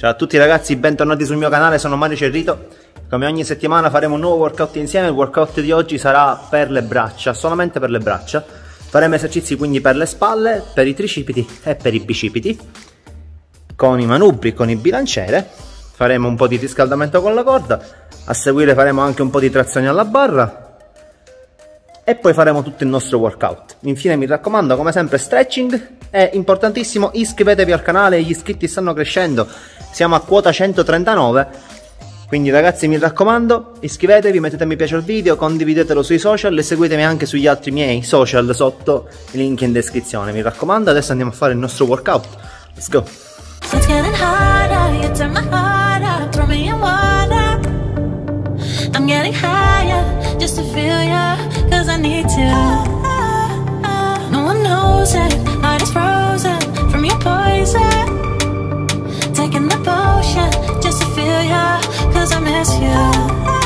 Ciao a tutti ragazzi, bentornati sul mio canale, sono Mario Cerrito. Come ogni settimana faremo un nuovo workout insieme. Il workout di oggi sarà per le braccia, solamente per le braccia. Faremo esercizi quindi per le spalle, per i tricipiti e per i bicipiti, con i manubri, con il bilanciere. Faremo un po' di riscaldamento con la corda. A seguire faremo anche un po' di trazioni alla barra. E poi faremo tutto il nostro workout. Infine mi raccomando, come sempre, stretching. È importantissimo, iscrivetevi al canale, gli iscritti stanno crescendo. Siamo a quota 139. Quindi ragazzi, mi raccomando, iscrivetevi, mettete mi piace al video, condividetelo sui social e seguitemi anche sugli altri miei social sotto i link in descrizione. Mi raccomando, adesso andiamo a fare il nostro workout. Let's go! It's getting harder, you turn my heart up, throw me in water. I'm getting higher, just to feel ya, cause I need to. No one knows it, heart is frozen from your poison. Taking the potion, just to feel ya, cause I miss you.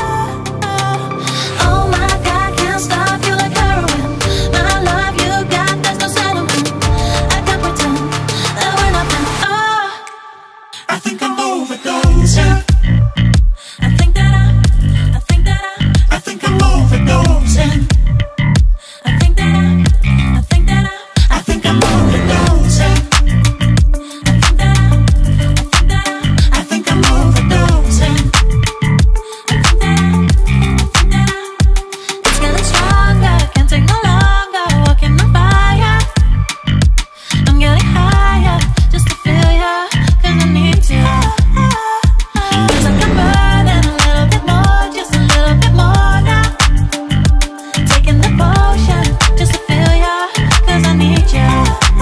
Oh my God, can't stop you like heroin. My love you got, there's no settlement. I can't pretend that we're not meant. Oh, I think I'm overdosing. I think I'm overdosing. I think I'm overdosing. It's getting stronger, can't take no longer, walking on fire. I'm getting higher, just to feel ya, cause I need to. Feels like I'm burning a little bit more, just a little bit more now. Taking the potion, just to feel ya, cause I need you.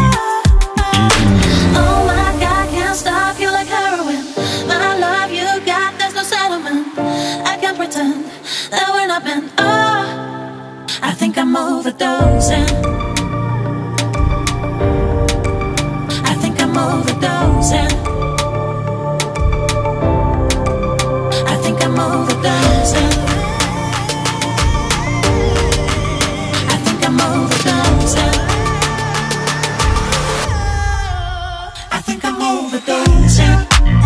Oh my God, can't stop you like heroin. My love you got, there's no settlement. I can't pretend that we're not meant. Oh, I think I'm overdosing. I think I'm overdosing. I think I'm overdosing. I think I'm overdosing. I think I'm overdosing.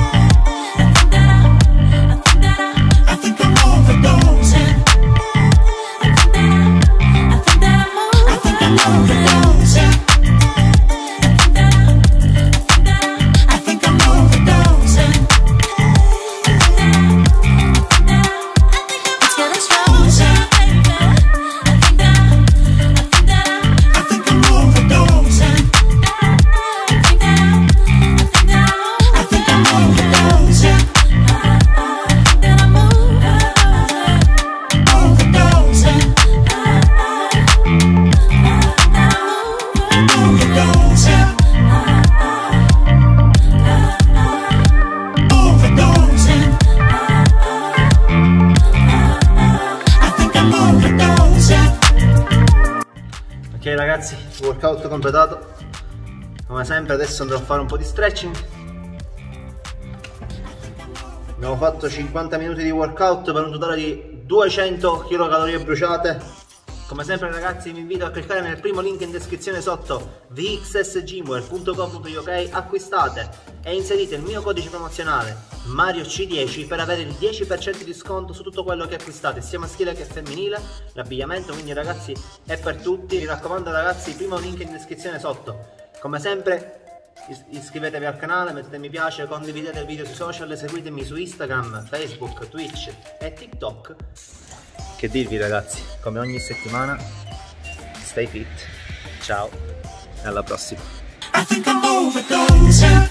I think I'm overdosing. I think I'm overdosing. I think I'm overdosing. It's getting stronger. I think I'm overdosing. I think I'm overdosing. Ok ragazzi, workout completato. Come sempre adesso andrò a fare un po' di stretching. Abbiamo fatto 50 minuti di workout per un totale di 200 kcal bruciate. Come sempre ragazzi vi invito a cliccare nel primo link in descrizione sotto, vxsgymwear.co.uk, acquistate e inserite il mio codice promozionale MarioC10 per avere il 10% di sconto su tutto quello che acquistate, sia maschile che femminile, l'abbigliamento, quindi ragazzi è per tutti. Mi raccomando ragazzi, primo link in descrizione sotto. Come sempre iscrivetevi al canale, mettete mi piace, condividete il video sui social, seguitemi su Instagram, Facebook, Twitch e TikTok. Che dirvi ragazzi, come ogni settimana, stay fit, ciao e alla prossima.